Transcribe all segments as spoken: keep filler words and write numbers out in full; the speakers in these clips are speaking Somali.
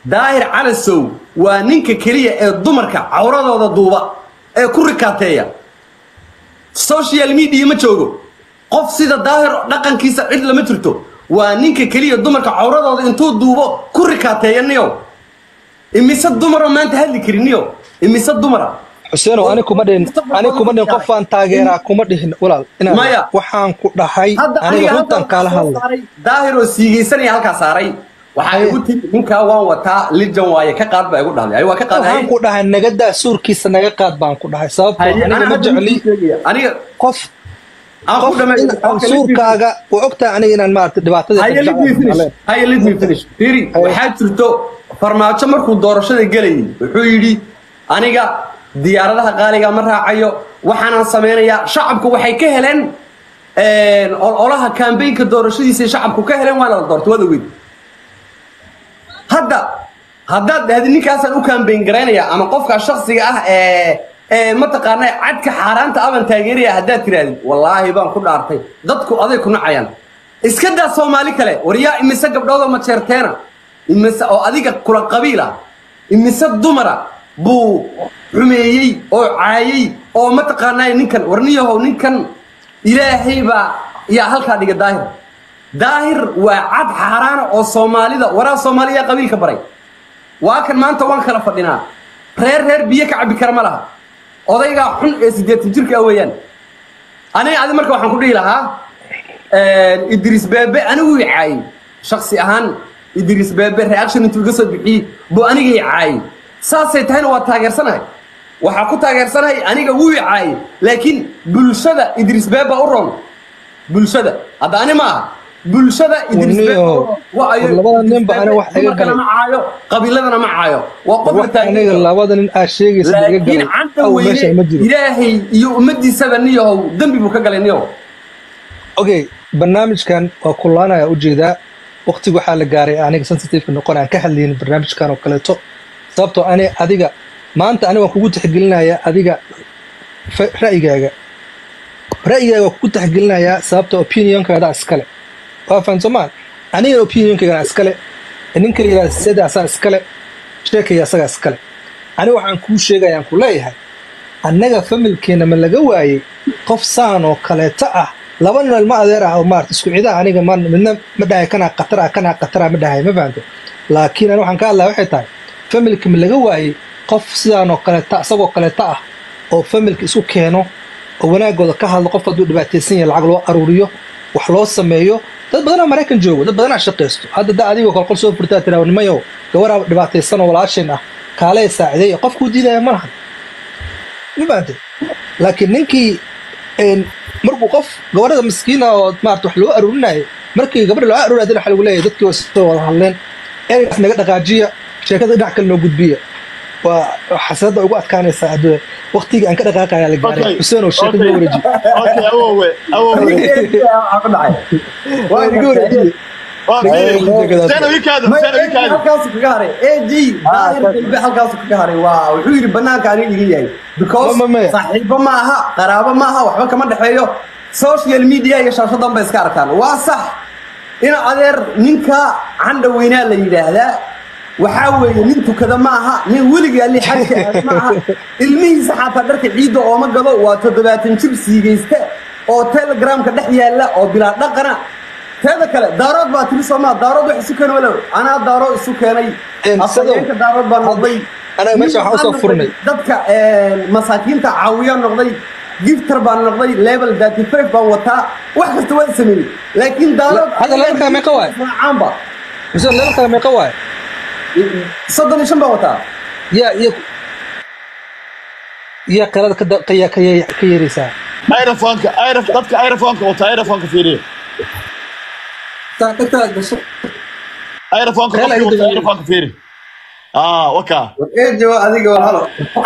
daahir calasow waa ninka kaliya ee dumarka cawradooda duuba ee ku rikaateeya social media ma joogo qof sida daahir dhaqankiisa cid lama jirto waa ninka kaliya dumarka cawradooda intuu duubo ku rikaateeyaniyo imise dumaro maanta hadli kariniyo imise dumara حسين أنا كمدين أنا كمدين قفان تاجرا كمدين ولا أنا وحان كدهاي أنا قلتن كله هلا ظاهر وسيجيسني هالك ساري وحان قلت إنك وان وتا للجواية كقارب يقول هذا أيوة كقارب وحان كدهاي نجدا سور كيس نجقاد بان كدهاي سبب أنا مجعلي أنا قف قف سور كاجا وقتها أنا إن المارت دبعت هاي اللي بيفنش هاي اللي بيفنش تيري وحاد ترتو فرماش مركو دورشة الجلي وحيدي أنا جا diyaaradaha qaaliga ma raacayo waxaan sameeynaya shacabku waxay ka heleen ee ololaha campaign-ka doorashadiisa shacabku ka heleen waa la doorto wada weyn hadda hadda hadii ninkaasan u campaign gareynaya ama qofka shakhsiga ah ee ee ma taqaanay cadka xaraanta aban taageeriya hadda tiraadi wallahi baan ku dhaartay dadku aday ku nacayaan iska daa Soomaali kale wariya imisa gabdhooda ma jeerteena imisa oo adiga kula qabiila imisa dumara buu xumeeyay oo caayay oo ma taqaanay ninkan warniyaho ninkan ilaahay ba ya halka dhiga daahir daahir waa cad xaraan oo Soomaalida waraa Soomaaliya qabiilka baray waa kan maanta waan kala fadhinaa reer reer biyo ka cabi kara ma laha odayga xun ee sideetan jirka weeyaan aniga adi marka waxaan ku dhihi lahaa ee Idris Bebe anigu caayay shakhsi ahaan Idris Bebe reaction intuu iga soo bixiyay buu aniga caayay saasay tahayna waa taageersanahay waxa ku taageersanahay aniga wuu caayay laakiin bulshada Idris Bebe u roon bulshada hada ani ma bulshada Idris Bebe waa ay labada nin ba ana wax iga galay ma caayo qabiiladana ma caayo waa qof aniga labada nin aa sheegaysa iga galay oo meesha ma jiro ilaahay iyo ummadiisa baniyo dambi buu ka galay niyo okay barnaamijkan waa kulanaya u jeedaa waqtigu waxa la gaaray aniga sensitive noqon aan ka hadlayno barnaamijkan oo kaleeto sababtoo ani adiga maanta ani waan kugu tixgelinayaa adiga ra'yigaaga ra'yigaaga waan kugu tixgelinayaa sababtoo opinionkaada iskale waa fahansomaan aniga opinionkayga iskale ninka yiraahdo sida asaa iskale sheekaya asaga iskale ani waxaan kuu sheegayaan ku leeyahay annaga familkeena ma laga waayay qof saan oo kaleeto ah laba nin ilma adeer ah oo maarta isku ciidaha aniga ma midna ma dhahay kana qatar ah kana qatar ah ma dhahay ma fahanto laakiin ani waxaan ka hadlaa waxay tahay familka ma laga waayay qof sidaan oo kaleeta asagoo kaleeta ah oo familka isku keeno oo wanaagooda ka hadlo qof hadduu dhibaataysan yahay lacag loo aruuriyo wax loo sameeyo dad badan oo Mareykan joogo dad badan oo shaqeysto hadda da adiga qolqol soo furtaa tiraw nimayo gawar dhibaataysan oo walaasheen ah kaalay saaciday qofku diiday ma laha ma baante laakiin ninkii een markuu qof gawarada miskiina oo maarta wax loo aruurinayo markii gabadha loo aruurinay waxa lagu leeyahay dadkii soo wada hadleen ee naga dhaqaajiya sheekada dhinac kale loo gudbiya waa xasadda ugu adkaanaysa adoo waqtiga aan ka dhaqaaqaya la gaaray Xuseen oo sheekada loo wareejiyo okay awowe awowe aan dhacay waa igu wareejiyo waa sana wikaada sana wikaada halkaas ku gaaray AG daahir bilba halkaas ku gaaray waa wuxuu yiri banaanka aan iga yahay because saaxiibo ma aha qaraabo ma aha waxba kama dhaxeeyo social media iyo shaashadan bay iska arkaan waa sax ina adeer ninka canda weynaa la yiraahdaa waxa weeye nin tukada ma aha nin wiliga li xadka ma aha ilmihiisa xataa dharka ciido oo ma galo waa toddobaatan jir siigeysta oo Telegram-ka dhex yaala oo bilaa dhaqana teeda kale daarood baa tiri Soomaa daarood wax isu keen walaw ana daaro isu keenay asageenka daarood baa noqday ana meesha waxa soo furnay dadka ee masaakiinta caawiya noqday gifter baan noqday level thirty-five baan wataa wax kasta way sameeyay laakiin daarood hada levelka ma qawaay caamba isoo levelka ma qawaay صدق نشان بوتا يا يا يا قرار كذا كيا كيا كيريسا ايرفونك ايرف ضدك ايرفونك وتا ايرفونك فيري تاك تاك بس ايرفونك ايرفونك فيري اه وكا ايه جو اديك والله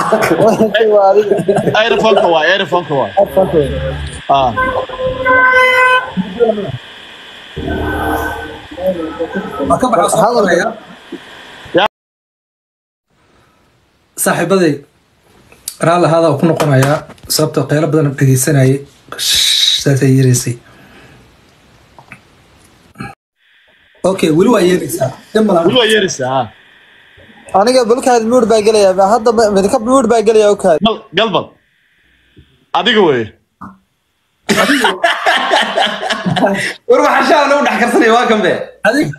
ايرفونك وا ايرفونك وا اه ما كبر هذا يا صاحبتي raal hada ku noqonaya sababta qeylo badan dhageysanayay saasay yiraysi okay wali waa yeeraysaa wali waa yeeraysaa aniga balkaad mood baa galaya hadda midka mood baa galaya oo kaad gal galbad adiga way war waxa shaana u dhaxkarsanay waa kan be adiga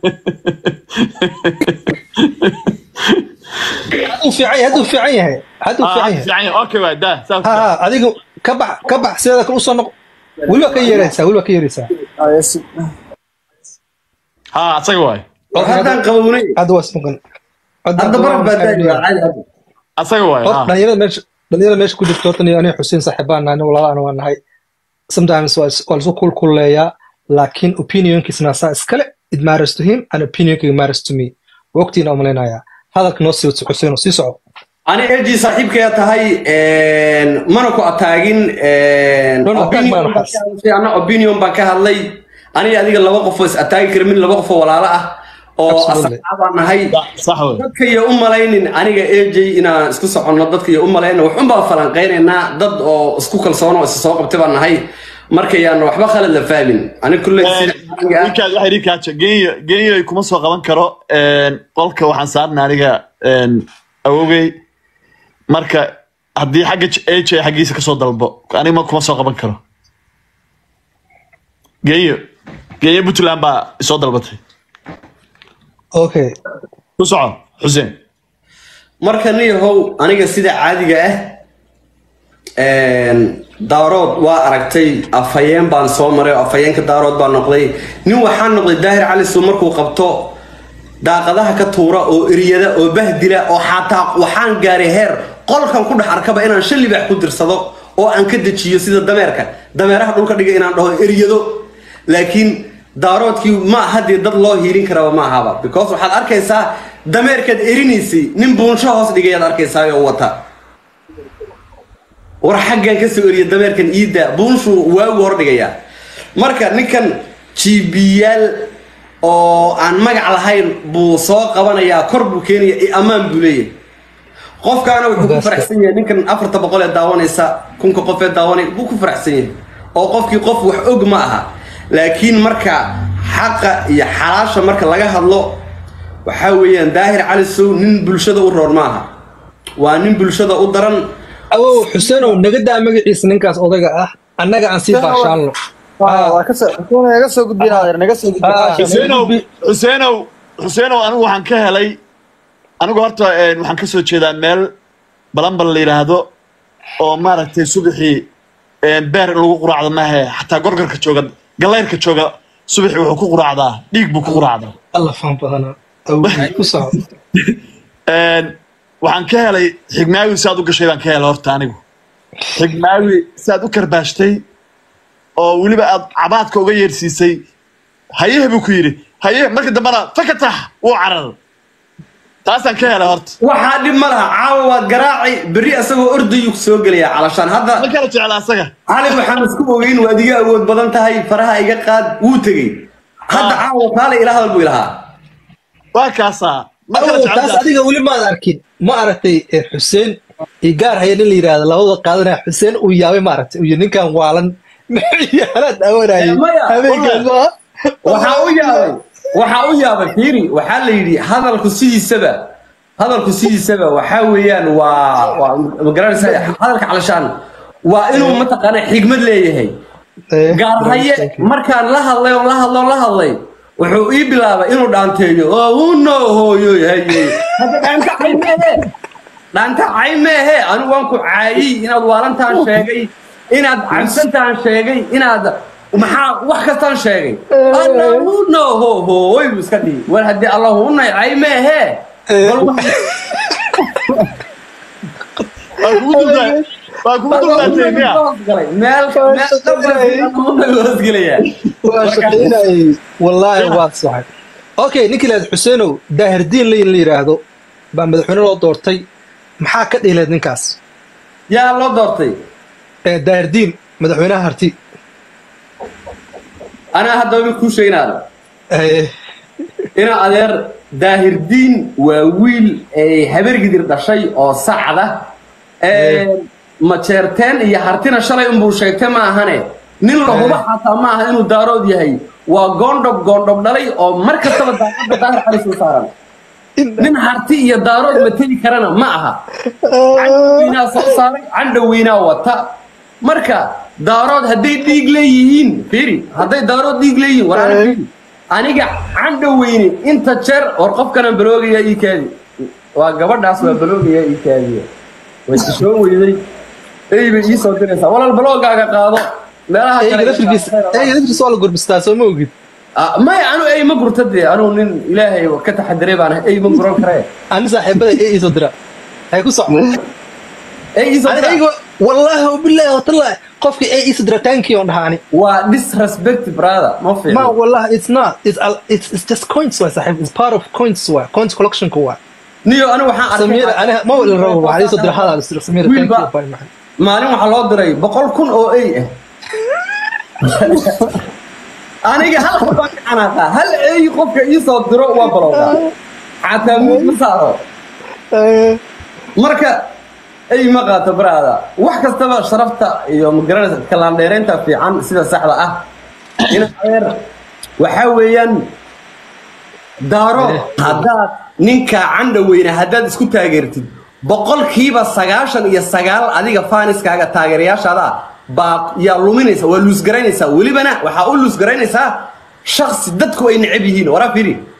haduu fiican haduu fiican yahay haduu fiican yahay fiican okay waa daa ha adiga ka bax ka bax sida kale u soo noq waliba ka yeeraysa waliba ka yeeraysa ha asaga way hadan qabownay hada wasmaqan hada barab baa taagay caadi hada asaga way ha dhalinyarada meesha dhalinyarada meesha ku jirto tan iyo aniga Xuseen saaxiibana aniga walaalaana waan nahay sometimes was also cool kuleeya laakiin opinionkiisna saa iskale it matters to him and opinion matters to me waqtiina u maleynaya hadalka noo sii Xuseen oo sii soco ani eji saaxiibkaya tahay een mana ku ataagin een ana opinion baan ka hadlay ani adiga laba qof oo is ataagi karmin laba qof oo walaalo ah oo asxaab nahay sax way dadka iyo u malaynin aniga eji inaan isku socono dadka iyo u malaynin waxun baa falanqeynayna dad oo isku kalsoon oo is soo qabtay baan nahay marka yaan waxba khalad la fahmin ani kullu ninkaad waxay rikaacha geeyo geeyo kuma soo qaban karo een qolka waxaan saarnaa aniga een awogay marka haddii xagga H xagiisa ka soo dalbo aniga kuma soo qaban karo geeyo geeyo Puntland baa soo dalbatay okay ku soco Xuseen marka niyahow aniga sida caadiga ah een daarood waa aragtay afayeen baan soo maray afayeenka daarood baan noqday nin waxaan noqday Daahir Cali Soo markuu qabto daaqadaha ka tuura oo eriyada oo bahdila oo xataa waxaan gaaray heer qolkan ku dhax arkaba inaan shalli baax ku dirsado oo aan ka dajiyo sida dameerka dameeraha dhulka dhiga inaan dhaho eriyado laakiin daaroodkii ma hadii dad loo hiirin kara ma ahaba because waxaad arkaysaa dameerkad erinaysi nin buunsho hoos dhigay arkaysaa oo wata war xaggan ka soo eriya dameerkan iida buunshu waagu hor dhigaya marka ninkan jibiyaal oo aan magac lahayn buu soo qabanaya kor buu keenaya amaan buu leeyahay qofkaana wuxuu ku faraxsan yahay ninkan afarta boqol ee daawanaysa kunka qof ee daawanay buu ku faraxsan yahay oo qofkii qof wax og ma aha laakiin marka xaqa iyo xalaasha marka laga hadlo waxa weeyaan Daahir Cali Soo nin bulshada u roor ma aha waa nin bulshada u daran awow Xuseen oo naga daa magaciisa ninkaas odayga ah annaga aan sii baashaanno waa ka soo naga soo gudbinaa naga soo gudbinaa Xuseenow Xuseenow Xuseenow anigu waxaan ka helay anigu horta waxaan ka soo jeedaa meel balanbal la yiraahdo oo maaragtay subaxii beer lagu quraacdo ma aha xataa gorgorka jooga galeerka jooga subaxii wuxuu ku quraacdaa dhiig buu ku quraacdaa Allah faan badana awow ku soo een waxaan ka helay xigmaawi saad u gashay baan ka helay horta anigu xigmaawi saad u karbaashtay oo waliba aad cabaadka uga yeersiisay haye buu ku yiri haye marka dambana fakatax uu carar taasaan ka helay horta waxa dhib ma laha caawa garaaci bari asagoo ordayu soo galaya calashan hadda ma kala jeclaa asaga cali waxaan isku ogeyn waa adiga awood badan tahay faraha iga qaad wuu tagay hadda caawa taale ilaaha walbu ilaha waa kaasa ma kala jeclaa taas adiga wali ma arkin ma aragtay Xuseen igaar hayeen la yiraahdo labada qaadanaya Xuseen uu yaabay ma aragtay uu ninkan waalan maxayaalad awanay habeenkan waxa uu yaabay waxa uu yaabay fiiri waxa la yiri hadalku sidiisaba hadalku sidiisaba waxa weeyaan waa ma garanaysaa hadalka calashaan waa inuu mataqaana xigmad leeyahay gaar haye markaan la hadlay oo la hadlo la hadlay wuxuu ii bilaabay inuu dhaanteeyo oo uu noo hooyo haye hada dhaanta caymehe dhaanta caymehe anigu waan ku caayay inaad waalantaan sheegay inaad cabsantaan sheegay inaad maxaa wax kastaan sheegay allahu noo hooyo iska dhig war hadii allahu nay caymehe bal waa kugu duldaatay meel meel والله واضح اوكي نيكلاس حسينو داهر دين لين اللي يراهدو با مدحونه لو دورتay maxaa ka dhiileed ninkaas yaa loo doortay ee daahir diin madaxweynaha harti ana hadda way ku sheegnaa ee ina adeer daahir diin waa wiil ee habar gidir dhashay oo sacda ee ma jeerteen iyo hartina shalay un buu sheegtay ma ahane nin lahuba xataa ma aha inuu daarood yahay waa goondhob goondhob dhalay oo mar kastaba daaqada Daahir Cali Soo saaran nin harti iyo daarood mateli karana ma aha candhaweynaa soo saaray candhaweynaa wata marka daarood hadday dhiig leeyihiin fiiri hadday daarood dhiig leeyihiin war aniga candhaweyne inta jeer war qofkana baloogaya ii kaadi waa gabadhaas waa baloogaya ii kaadiya way soo weyday ayba ii soo diraysaa walaal baloogaaga qaado meelaha kale ay dadkiis waa la gurbistaa soo ma ogid may anu ay ma gurtade anu nin ilaahay ka taxadiray baan ay ma guran karee ani saaxiibada ay ii soo dira ay ku socdo ay ii soo dira wallahi wabillahi watallahi qofkii ay ii soo dira thank you dhahani waa disrespect brother ma fi ma wallahi it's not it's it's, it's just coins waa saaxiib it's part of coins waa coins collection ku waa niyo anu waxaan arkay samir ana ma wala rabo waxa ii soo dira hada samir thank you bye man maalin waxa loo diray boqol kun oo ay ah aniga hal xabaan xanaqa hal ay qofka ii soo diro waa balowga xataa ma saaro marka ay ma qaato brada wax kastaba sharafta iyo magaranaysa kalaan dheereynta fiican sida saxda ah in ayar waxa weeyaan daaro hadaad ninka candhaweyna hadaad isku taageertid boqolkiiba sagaashan iyo sagaal adiga faaniskaaga taageerayaashaada baa yaa luminaysa waa luus garaynaysaa welibana waxaa u luus garaynaysaa shakhsi dadku ay necab yihiin waraa fiiri